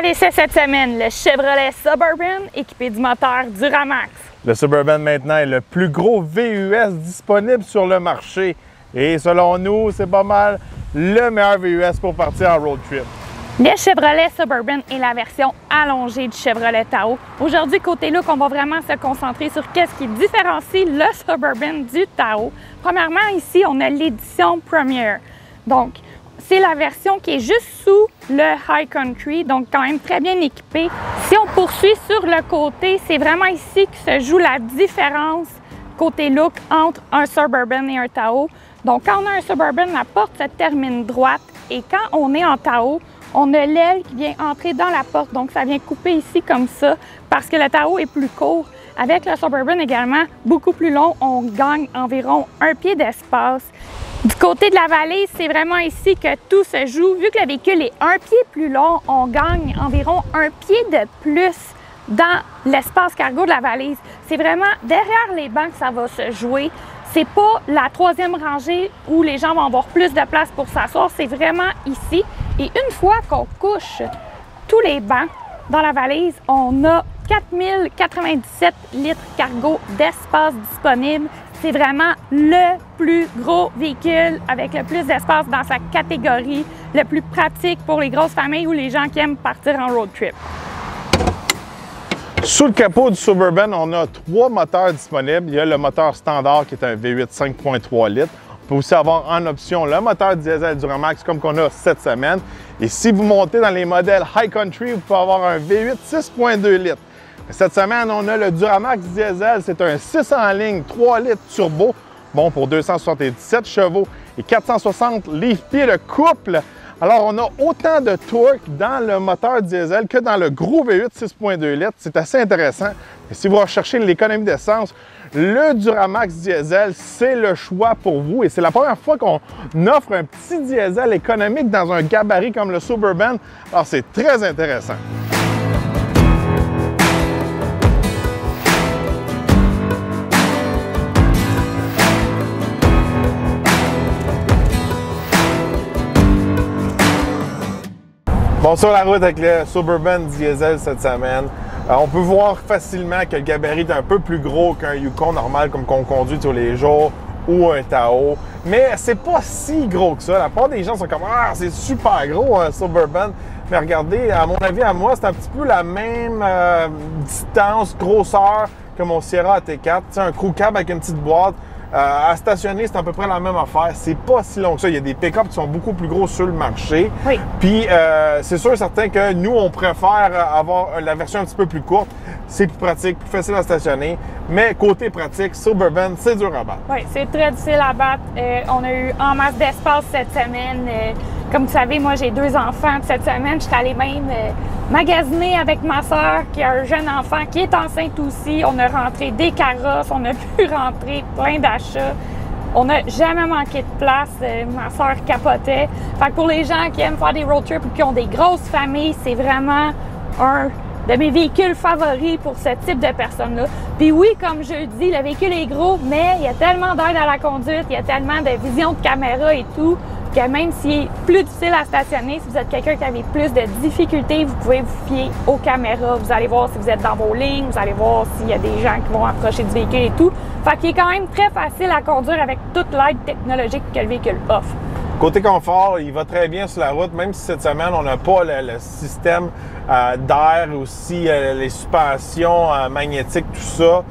À l'essai cette semaine, le Chevrolet Suburban équipé du moteur Duramax. Le Suburban maintenant est le plus gros VUS disponible sur le marché. Et selon nous, c'est pas mal le meilleur VUS pour partir en road trip. Le Chevrolet Suburban est la version allongée du Chevrolet Tahoe. Aujourd'hui, côté look, on va vraiment se concentrer sur qu'est-ce qui différencie le Suburban du Tahoe. Premièrement, ici, on a l'édition Premier. Donc, c'est la version qui est juste sous le High Country, donc quand même très bien équipée. Si on poursuit sur le côté, c'est vraiment ici que se joue la différence côté look entre un Suburban et un Tahoe. Donc, quand on a un Suburban, la porte se termine droite et quand on est en Tahoe, on a l'aile qui vient entrer dans la porte, donc ça vient couper ici comme ça parce que le Tahoe est plus court. Avec le Suburban également, beaucoup plus long, on gagne environ 1 pied d'espace. Du côté de la valise, c'est vraiment ici que tout se joue. Vu que le véhicule est 1 pied plus long, on gagne environ 1 pied de plus dans l'espace cargo de la valise. C'est vraiment derrière les bancs que ça va se jouer. C'est pas la troisième rangée où les gens vont avoir plus de place pour s'asseoir, c'est vraiment ici. Et une fois qu'on couche tous les bancs dans la valise, on a 4097 litres cargo d'espace disponible. C'est vraiment le plus gros véhicule avec le plus d'espace dans sa catégorie, le plus pratique pour les grosses familles ou les gens qui aiment partir en road trip. Sous le capot du Suburban, on a 3 moteurs disponibles. Il y a le moteur standard qui est un V8 5.3 litres. On peut aussi avoir en option le moteur diesel Duramax comme qu'on a cette semaine. Et si vous montez dans les modèles High Country, vous pouvez avoir un V8 6.2 litres. Cette semaine, on a le Duramax diesel. C'est un 6 en ligne, 3 litres turbo, bon pour 277 chevaux et 460 livres-pieds de couple. Alors, on a autant de torque dans le moteur diesel que dans le gros V8 6.2 litres. C'est assez intéressant. Et si vous recherchez l'économie d'essence, le Duramax diesel, c'est le choix pour vous. Et c'est la première fois qu'on offre un petit diesel économique dans un gabarit comme le Suburban. Alors, c'est très intéressant. Bon, sur la route avec le Suburban diesel cette semaine, on peut voir facilement que le gabarit est un peu plus gros qu'un Yukon normal comme qu'on conduit tous les jours ou un Tahoe. Mais c'est pas si gros que ça. La plupart des gens sont comme « Ah, c'est super gros un Suburban ». Mais regardez, à mon avis, à moi, c'est un petit peu la même distance, grosseur que mon Sierra AT4. C'est un crew cab avec une petite boîte. À stationner, c'est à peu près la même affaire. C'est pas si long que ça. Il y a des pick-up qui sont beaucoup plus gros sur le marché. Oui. Puis, c'est sûr et certain que nous, on préfère avoir la version un petit peu plus courte. C'est plus pratique, plus facile à stationner. Mais côté pratique, Suburban, c'est dur à battre. Oui, c'est très difficile à battre. On a eu en masse d'espace cette semaine. Comme vous savez, moi, j'ai 2 enfants. Cette semaine, je suis allée même magasiner avec ma soeur qui a un jeune enfant qui est enceinte aussi. On a rentré des carrosses, on a pu rentrer plein d'achats. On n'a jamais manqué de place. Ma soeur capotait. Fait que pour les gens qui aiment faire des road trips ou qui ont des grosses familles, c'est vraiment un de mes véhicules favoris pour ce type de personnes-là. Puis oui, comme je dis, le véhicule est gros, mais il y a tellement d'aide à la conduite, il y a tellement de vision de caméra et tout, que même s'il est plus difficile à stationner, si vous êtes quelqu'un qui avait plus de difficultés, vous pouvez vous fier aux caméras. Vous allez voir si vous êtes dans vos lignes, vous allez voir s'il y a des gens qui vont approcher du véhicule et tout. Fait qu'il est quand même très facile à conduire avec toute l'aide technologique que le véhicule offre. Côté confort, il va très bien sur la route, même si cette semaine, on n'a pas le système d'air, aussi les suspensions magnétiques, tout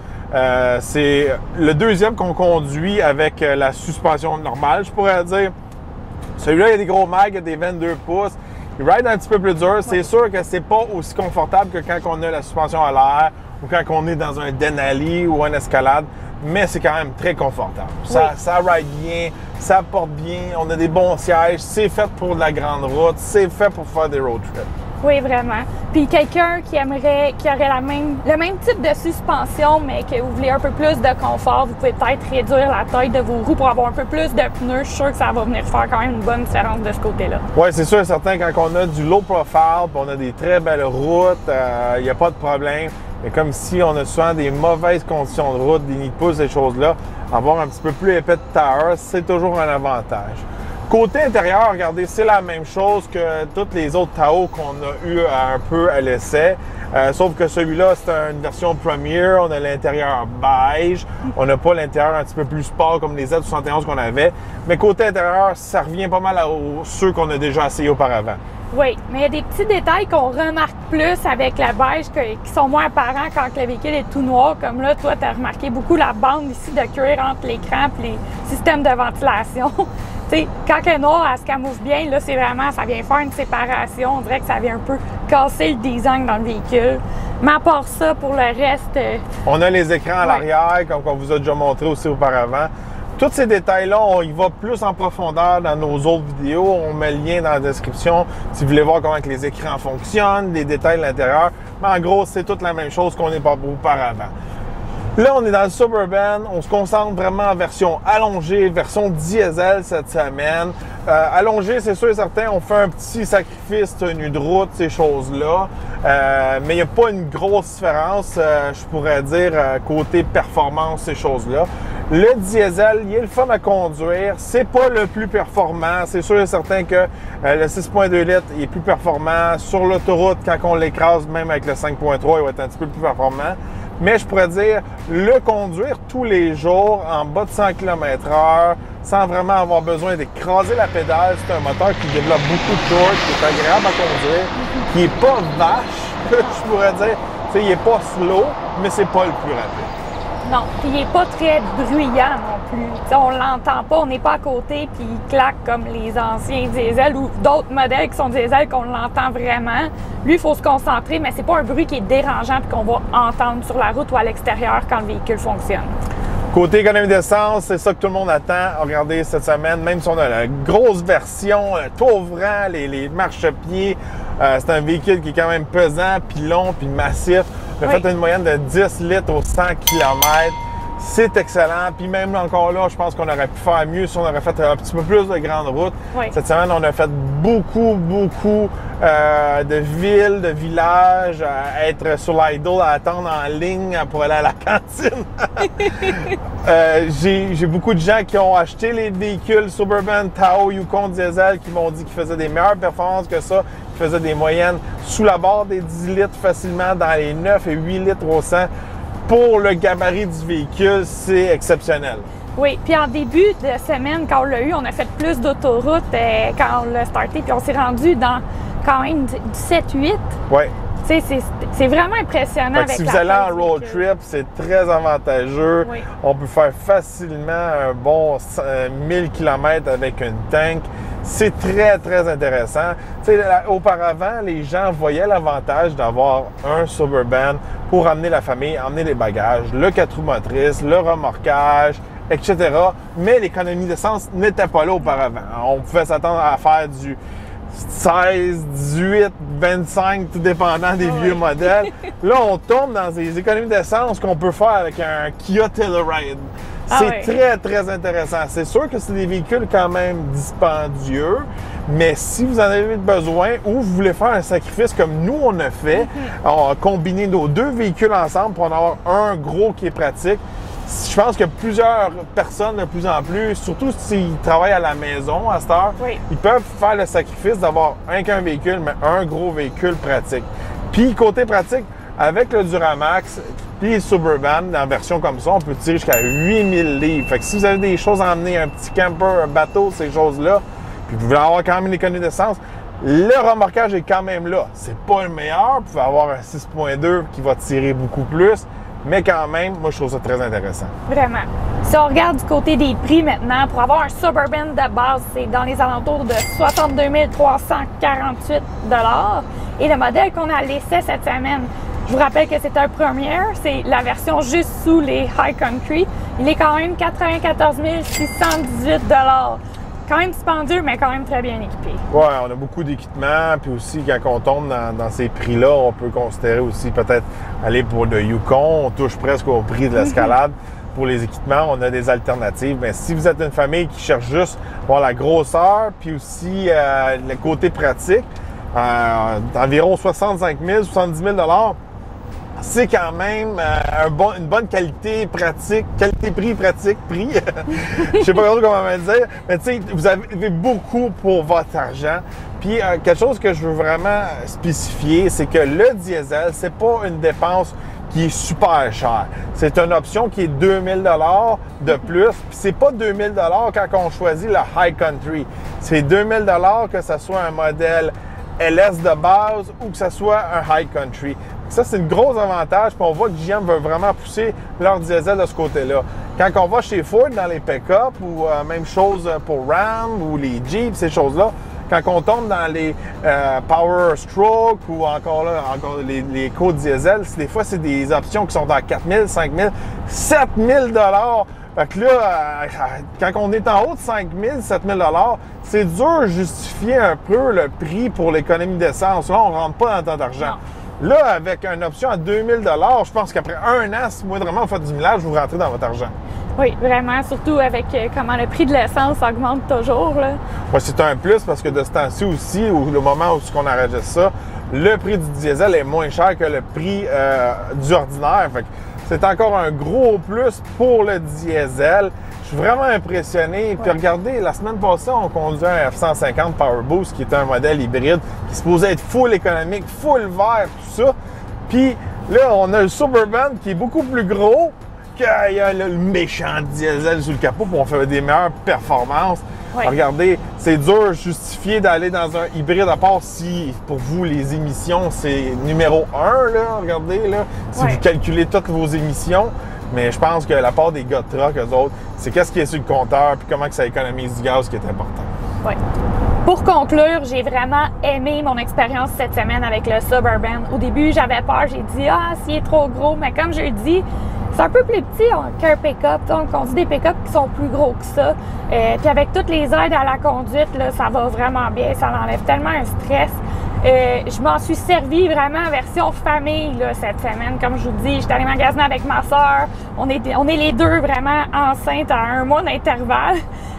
ça. C'est le deuxième qu'on conduit avec la suspension normale, je pourrais dire. Celui-là, il y a des gros mags, il y a des 22 pouces. Il ride un petit peu plus dur. C'est sûr que c'est pas aussi confortable que quand on a la suspension à l'air ou quand on est dans un Denali ou un Escalade, mais c'est quand même très confortable. Ça ride bien, ça porte bien, on a des bons sièges, c'est fait pour de la grande route, c'est fait pour faire des road trips. Oui, vraiment. Puis quelqu'un qui aurait le même type de suspension, mais que vous voulez un peu plus de confort, vous pouvez peut-être réduire la taille de vos roues pour avoir un peu plus de pneus. Je suis sûr que ça va venir faire quand même une bonne différence de ce côté-là. Oui, c'est sûr et certain, quand on a du low profile, puis on a des très belles routes, il n'y a pas de problème. Mais comme si on a souvent des mauvaises conditions de route, des nids de pouce, ces choses-là, avoir un petit peu plus épais de tire, c'est toujours un avantage. Côté intérieur, regardez, c'est la même chose que toutes les autres Tahoe qu'on a eu un peu à l'essai. Sauf que celui-là, c'est une version Premier. On a l'intérieur beige. On n'a pas l'intérieur un petit peu plus sport comme les Z71 qu'on avait. Mais côté intérieur, ça revient pas mal à ceux qu'on a déjà essayé auparavant. Oui, mais il y a des petits détails qu'on remarque plus avec la beige qui sont moins apparents quand le véhicule est tout noir. Comme là, toi, tu as remarqué beaucoup la bande ici de cuir entre l'écran et les systèmes de ventilation. T'sais, quand elle est noire, elle se camoufle bien. Là, c'est vraiment, ça vient faire une séparation. On dirait que ça vient un peu casser le design dans le véhicule. Mais à part ça, pour le reste... On a les écrans à l'arrière, comme on vous a déjà montré aussi auparavant. Tous ces détails-là, on y va plus en profondeur dans nos autres vidéos. On met le lien dans la description si vous voulez voir comment les écrans fonctionnent, les détails de l'intérieur. Mais en gros, c'est toute la même chose qu'on n'est pas auparavant. Là, on est dans le Suburban. On se concentre vraiment en version allongée, version diesel cette semaine. Allongée, c'est sûr et certain, on fait un petit sacrifice, tenue de route, ces choses-là. Mais il n'y a pas une grosse différence, je pourrais dire, côté performance, ces choses-là. Le diesel, il est le fun à conduire. C'est pas le plus performant. C'est sûr et certain que le 6.2 litres il est plus performant. Sur l'autoroute, quand on l'écrase, même avec le 5.3, il va être un petit peu plus performant. Mais je pourrais dire, le conduire tous les jours en bas de 100 km/h, sans vraiment avoir besoin d'écraser la pédale, c'est un moteur qui développe beaucoup de torque, qui est agréable à conduire, qui n'est pas vache, je pourrais dire. Tu sais, il n'est pas slow, mais c'est pas le plus rapide. Non, puis il n'est pas très bruyant non plus. T'sais, on l'entend pas, on n'est pas à côté, puis il claque comme les anciens diesel ou d'autres modèles qui sont diesel qu'on l'entend vraiment. Lui, il faut se concentrer, mais c'est pas un bruit qui est dérangeant puis qu'on va entendre sur la route ou à l'extérieur quand le véhicule fonctionne. Côté économie d'essence, c'est ça que tout le monde attend. Regardez, cette semaine, même si on a la grosse version, le toit ouvrant, les marchepieds, c'est un véhicule qui est quand même pesant, puis long, puis massif. On a fait une moyenne de 10 litres au 100 km. C'est excellent. Puis même encore là, je pense qu'on aurait pu faire mieux si on aurait fait un petit peu plus de grandes routes. Oui. Cette semaine, on a fait beaucoup de villes, de villages, à être sur l'idle, à attendre en ligne pour aller à la cantine. J'ai beaucoup de gens qui ont acheté les véhicules Suburban, Tahoe, Yukon Diesel qui m'ont dit qu'ils faisaient des meilleures performances que ça, qu'ils faisaient des moyennes sous la barre des 10 litres facilement, dans les 9 et 8 litres au 100. Pour le gabarit du véhicule, c'est exceptionnel. Oui, puis en début de semaine, quand on l'a eu, on a fait plus d'autoroute quand on l'a starté, puis on s'est rendu dans quand même du 7-8. Oui. Tu sais, c'est vraiment impressionnant. Si vous allez en road trip, c'est très avantageux. Oui. On peut faire facilement un bon 1000 km avec une tank. C'est très intéressant. Tu sais, auparavant, les gens voyaient l'avantage d'avoir un Suburban pour amener la famille, emmener les bagages, le 4 roues motrices, le remorquage, etc. Mais l'économie d'essence n'était pas là auparavant. On pouvait s'attendre à faire du 16, 18, 25, tout dépendant des vieux modèles. Là, on tombe dans des économies d'essence qu'on peut faire avec un Kia Telluride. C'est très intéressant. C'est sûr que c'est des véhicules quand même dispendieux, mais si vous en avez besoin ou vous voulez faire un sacrifice comme nous on a fait, on a combiné nos deux véhicules ensemble pour en avoir un gros qui est pratique. Je pense que plusieurs personnes, de plus en plus, surtout s'ils travaillent à la maison à cette heure, ils peuvent faire le sacrifice d'avoir qu'un véhicule, mais un gros véhicule pratique. Puis, côté pratique, avec le Duramax, puis le Suburban, dans version comme ça, on peut tirer jusqu'à 8000 livres. Fait que si vous avez des choses à emmener, un petit camper, un bateau, ces choses-là, puis vous voulez avoir quand même une économie d'essence, le remorquage est quand même là. C'est pas le meilleur. Vous pouvez avoir un 6.2 qui va tirer beaucoup plus, mais quand même, moi, je trouve ça très intéressant. Vraiment. Si on regarde du côté des prix maintenant, pour avoir un Suburban de base, c'est dans les alentours de 62 348 $. Et le modèle qu'on a à l'essai cette semaine, je vous rappelle que c'est un Premier, c'est la version juste sous les High Country. Il est quand même 94 618 $. Quand même dispendieux, mais quand même très bien équipé. Oui, on a beaucoup d'équipements. Puis aussi, quand on tombe dans ces prix-là, on peut considérer aussi peut-être aller pour le Yukon. On touche presque au prix de l'Escalade. Pour les équipements, on a des alternatives. Mais si vous êtes une famille qui cherche juste la grosseur, puis aussi le côté pratique, environ 65 000, 70 000 $, c'est quand même une bonne qualité pratique, qualité-prix, pratique-prix. Je sais pas comment me dire, mais tu sais, vous avez beaucoup pour votre argent. Puis quelque chose que je veux vraiment spécifier, c'est que le diesel, c'est pas une dépense qui est super chère. C'est une option qui est 2000 $ de plus. Puis c'est pas 2000 $ quand on choisit le High Country. C'est 2000 $ que ce soit un modèle LS de base ou que ce soit un High Country. Ça, c'est un gros avantage. Puis on voit que GM veut vraiment pousser leur diesel de ce côté-là. Quand on va chez Ford dans les pick-up ou même chose pour Ram ou les Jeeps, ces choses-là, quand on tombe dans les Power Stroke ou encore les co-diesel, des fois, c'est des options qui sont à 4 000, 5 000, 7 000 $. Fait que là, quand on est en haut de 5 000, 7 000 $, c'est dur de justifier un peu le prix pour l'économie d'essence. Là, on ne rentre pas dans tant d'argent. Là, avec une option à 2 000 $, je pense qu'après un an, si moindrement vous faites du millage, vous rentrez dans votre argent. Oui, vraiment, surtout avec comment le prix de l'essence augmente toujours. Ouais, c'est un plus parce que de ce temps-ci aussi, ou le moment où on enregistre ça, le prix du diesel est moins cher que le prix du ordinaire. Fait que c'est encore un gros plus pour le diesel. Je suis vraiment impressionné. Puis regardez, la semaine passée, on conduit un F-150 Power Boost qui est un modèle hybride qui est supposé être full économique, full vert, tout ça. Puis là, on a le Suburban qui est beaucoup plus gros. Il y a le méchant diesel sur le capot pour on fait des meilleures performances. Oui. Regardez, c'est dur de justifier d'aller dans un hybride, à part si, pour vous, les émissions, c'est numéro 1, là, regardez, là, si vous calculez toutes vos émissions. Mais je pense que la part des gars de truck, eux autres, c'est qu'est-ce qui est sur le compteur puis comment que ça économise du gaz qui est important. Oui. Pour conclure, j'ai vraiment aimé mon expérience cette semaine avec le Suburban. Au début, j'avais peur, j'ai dit « Ah, s'il est trop gros », mais comme je le dis, c'est un peu plus petit qu'un pick-up. On conduit des pick-up qui sont plus gros que ça. Puis avec toutes les aides à la conduite, là, ça va vraiment bien. Ça enlève tellement un stress. Je m'en suis servi vraiment en version famille là, cette semaine. Comme je vous dis, j'étais allée magasiner avec ma soeur. On est les deux vraiment enceintes à 1 mois d'intervalle.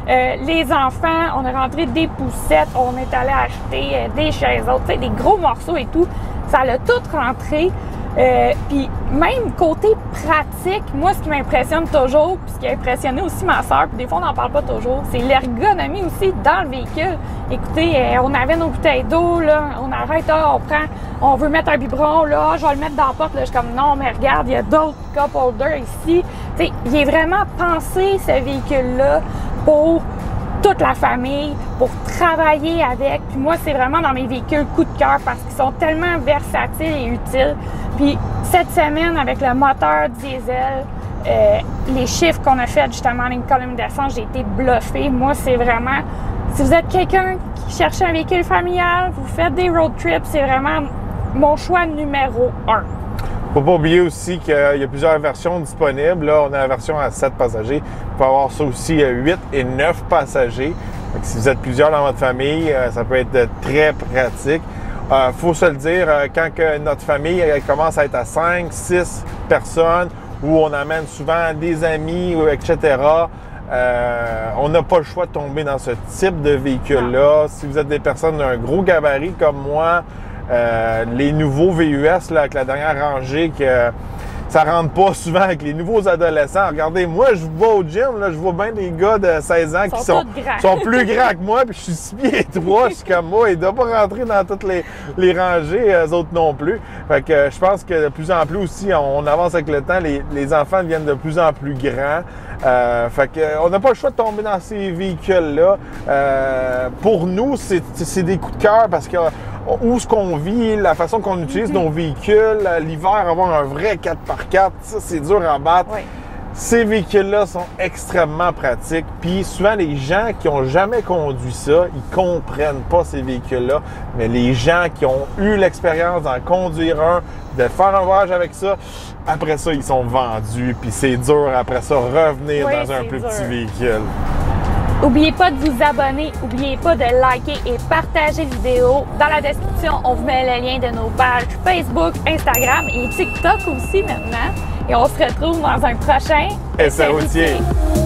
Les enfants, on est rentré des poussettes. On est allé acheter des chaises autres, des gros morceaux et tout. Ça l'a tout rentré. Puis même côté pratique, moi, ce qui m'impressionne toujours, puis ce qui a impressionné aussi ma soeur, puis des fois on n'en parle pas toujours, c'est l'ergonomie aussi dans le véhicule. Écoutez, on avait nos bouteilles d'eau, là, on arrête, là, on veut mettre un biberon, là, je vais le mettre dans la porte, là, je suis comme non, mais regarde, il y a d'autres cup holders ici. Tu sais, il est vraiment pensé ce véhicule-là pour toute la famille, pour travailler avec. Puis moi, c'est vraiment dans mes véhicules coup de cœur parce qu'ils sont tellement versatiles et utiles. Puis cette semaine, avec le moteur diesel, les chiffres qu'on a fait justement en économie d'essence, j'ai été bluffée. Moi, c'est vraiment... Si vous êtes quelqu'un qui cherche un véhicule familial, vous faites des road trips, c'est vraiment mon choix numéro 1. Faut pas oublier aussi qu'il y a plusieurs versions disponibles. Là, on a la version à 7 passagers. Vous pouvez avoir ça aussi à 8 et 9 passagers. Donc, si vous êtes plusieurs dans votre famille, ça peut être très pratique. Faut se le dire, quand que notre famille commence à être à 5, 6 personnes, où on amène souvent des amis, etc., on n'a pas le choix de tomber dans ce type de véhicule-là. Si vous êtes des personnes d'un gros gabarit comme moi, les nouveaux VUS là, avec la dernière rangée, que ça rentre pas souvent avec les nouveaux adolescents. Regardez, moi, je vais au gym, là, je vois bien des gars de 16 ans qui sont plus grands que moi, puis je suis 6 pieds 3, je suis comme moi, ils ne doivent pas rentrer dans toutes les rangées, eux autres non plus. Fait que je pense que de plus en plus aussi, on avance avec le temps, les enfants deviennent de plus en plus grands. Fait que on n'a pas le choix de tomber dans ces véhicules-là. Pour nous, c'est des coups de cœur parce que où ce qu'on vit, la façon qu'on utilise nos véhicules, l'hiver, avoir un vrai 4x4, ça, c'est dur à battre. Oui. Ces véhicules-là sont extrêmement pratiques. Puis souvent, les gens qui n'ont jamais conduit ça, ils comprennent pas ces véhicules-là. Mais les gens qui ont eu l'expérience d'en conduire un, de faire un voyage avec ça, après ça, ils sont vendus. Puis c'est dur, après ça, revenir dans un plus petit véhicule. N'oubliez pas de vous abonner, n'oubliez pas de liker et partager la vidéo. Dans la description, on vous met le lien de nos pages Facebook, Instagram et TikTok aussi maintenant. Et on se retrouve dans un prochain Essai routier.